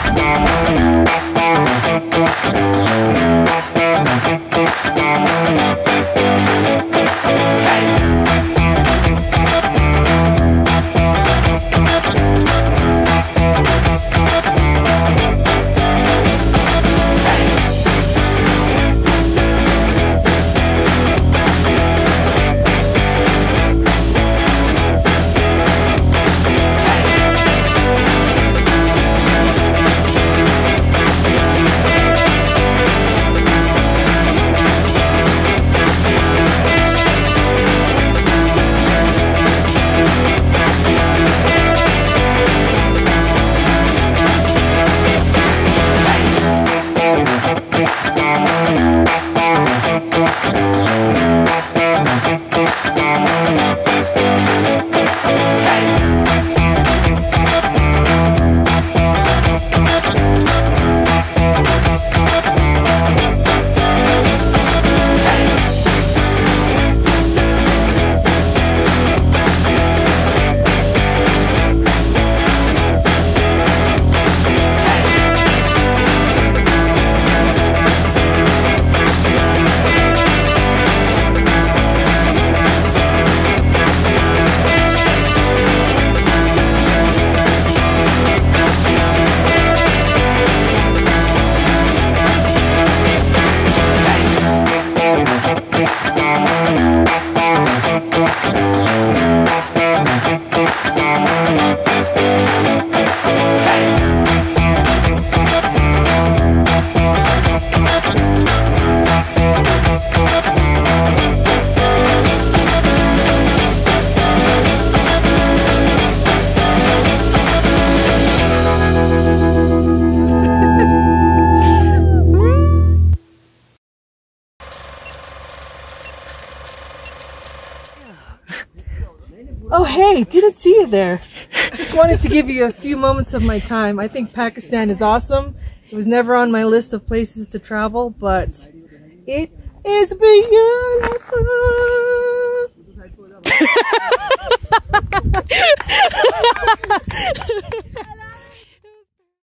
Oh hey, didn't see you there. Just wanted to give you a few moments of my time. I think Pakistan is awesome. It was never on my list of places to travel, but it is beautiful.